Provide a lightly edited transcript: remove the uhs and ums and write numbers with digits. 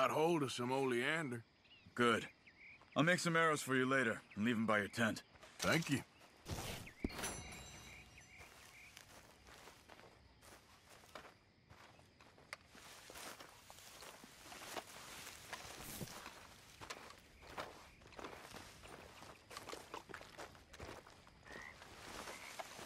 got hold of some oleander. Good. I'll make some arrows for you later and leave them by your tent. Thank you.